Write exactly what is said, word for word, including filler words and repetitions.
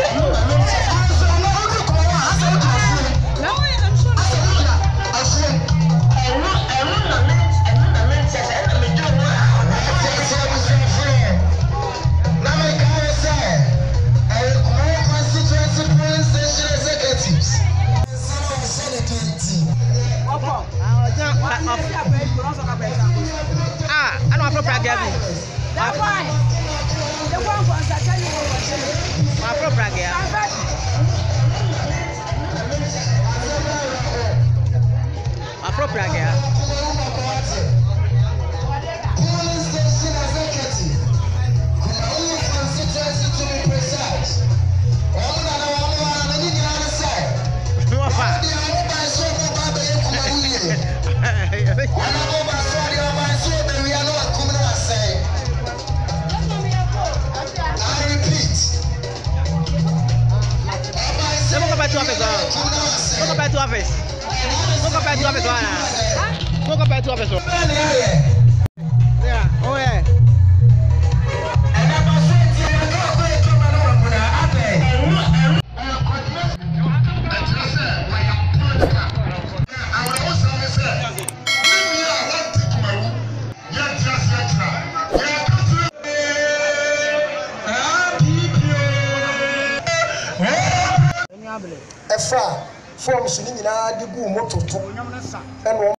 Ah, I don't have no problem. That's why. The one was I tell you what. My program. My program. Police station executive. Kumawu constituency to be precise. One and one one and the other side. No far. The other by so far by Kumawu. One of Basoah the other by so that we are not coming to say. I repeat. Don't go back to office. Don't go back to office. Don't go back to office. Don't go back to office. Yeah. Oh yeah. Efra form so ni nyina de gu mototo eno